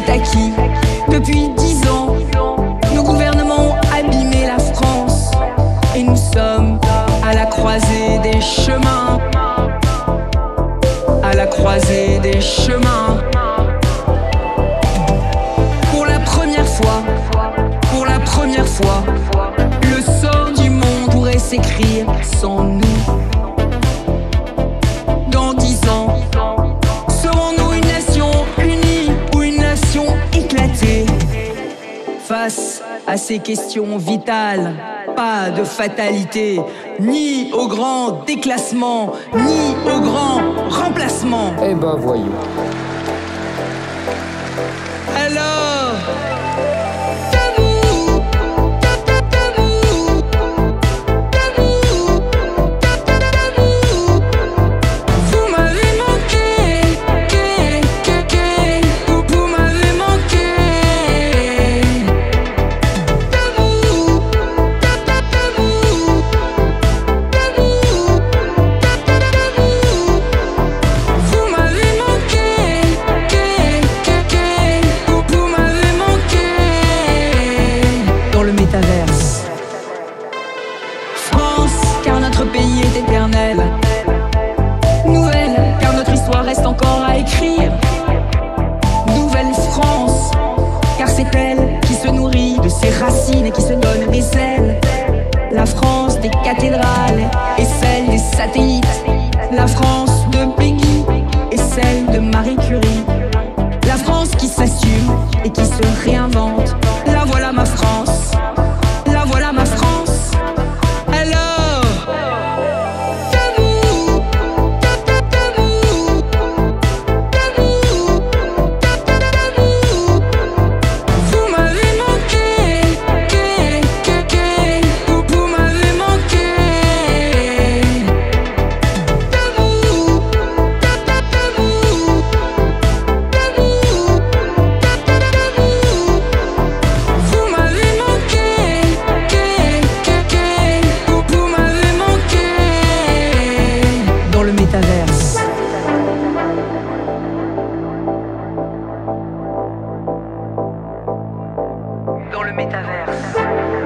c'est acquis. Depuis 10 ans, nos gouvernements ont abîmé la France. Et nous sommes à la croisée des chemins. À la croisée des chemins. Pour la première fois, le sort du monde pourrait s'écrire sans nous. Dans 10 ans, serons-nous une nation unie ou une nation éclatée? Face à ces questions vitales, pas de fatalité, ni au grand déclassement, ni au grand remplacement. Eh ben voyons. Alors, pays est éternel. Nouvelle, car notre histoire reste encore à écrire. Nouvelle France, car c'est elle qui se nourrit de ses racines et qui se donne des ailes. La France des cathédrales et celle des satellites. La France de Peggy et celle de Marie Curie. La France qui s'assume et qui se réinvente. La voilà ma France, la voilà ma France. Alors dans le métaverse.